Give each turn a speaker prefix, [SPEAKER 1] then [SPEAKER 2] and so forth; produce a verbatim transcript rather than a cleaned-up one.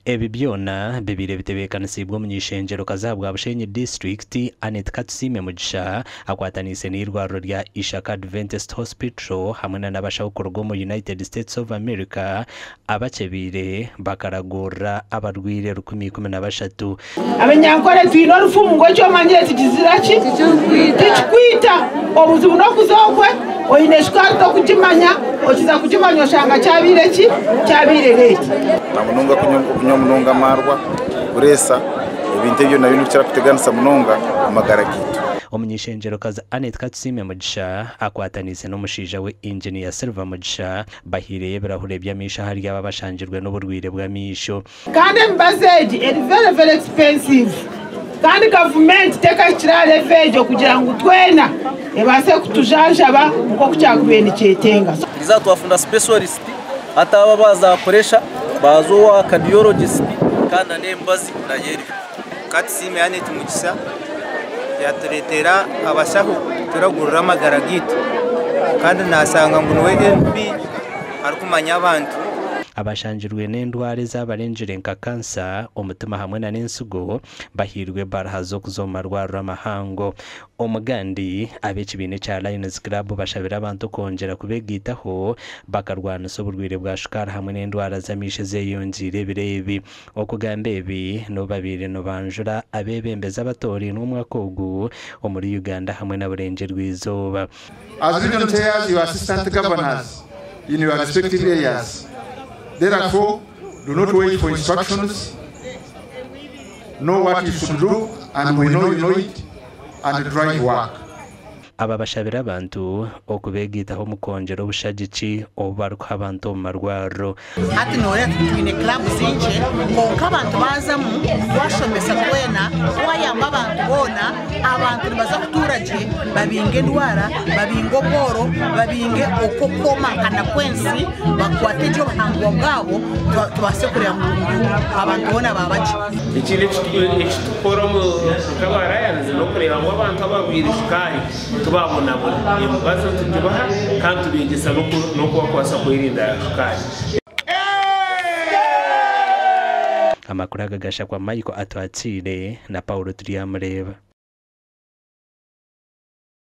[SPEAKER 1] ebi byona bibire bitebekanasibwa mu nyishenjero kazabwa Bushenyi district Anet Katsime Mugisha akwatanise n'irwaro rya Ishaka Adventist Hospital hamwe n'abashawukorwa mu United States of America abakebire bakaragora abarwire rukumi kumi na bashatu
[SPEAKER 2] abanyankore twino rufumu ngo cyo manyire tikizira ki tikwita obuzibu no kuzokwe oyineshwa to kujimanya okiza kujimanya shanga cyabire ki cyabire leti
[SPEAKER 3] namununga kunyamununga marwa uresa ibintu byo na bintu cyarakuteganisa mununga amagara gitu
[SPEAKER 1] umunyishenjero kaza Anet Katsime Mugisha akwatanise n'umushija we engineer Silva Mugisha bahireye birahure byamisha hari y'ababashanjirwe n'uburwire bwa misho
[SPEAKER 2] kandi mbazeji is very very expensive kandi government teka kirale vejo kugira ngo twena ebase kutujanjaba uko kucyakubene cyetenga
[SPEAKER 4] izatwafunda specialist ataba bazakoresha bazo wa cardiologist kana nembazi na yeri Katsime Anet Mugisha yaturetera abashaho turagurura amagara gitu kandi nasanga ngo we M P arikumanya abantu
[SPEAKER 1] abashanjirwe n'indware z'abarenjire nka kansa umutima hamwe na n'insugo bahirwe barahazo kuzomarwara amahango umugandi abeci bine cha Lions Club bashabira abantu kongera kubegitaho bakarwana soburwire bwa shukara hamwe n'indwara zamishe zeyonjire birebi okugambe ebi no babire no banjura abebembeza abatori n'umwakogu omuri Uganda hamwe n'aburenje rwizoba.
[SPEAKER 5] As region chairs, your assistant governors in your respective areas. Therefore, do not wait for instructions. Know what you should do, and we know you know it, and try to work.
[SPEAKER 1] Aba bashabira abantu okubegitaho mukongero bushagici obaruka abantu marwaro
[SPEAKER 6] hati nore twine club zinje konka abantu bazamu washomesa kwena wayamba abantu bona abantu baza kuturaje babinge ndwara babingo boro babinge okokoma kana kwensi bakwatejo bahangwa bwabo tubase kurya mu abantu bona babaje
[SPEAKER 7] ikindi tukora mu kabara yanze no kureba ngo abantu ababwira shikari tubabona bona ibibazo tujubaha kandi tubigisa no kubakwasa kwirinda shukari.
[SPEAKER 1] Amakuru agagasha kwa Michael Atwatire na Paulo Triamureba.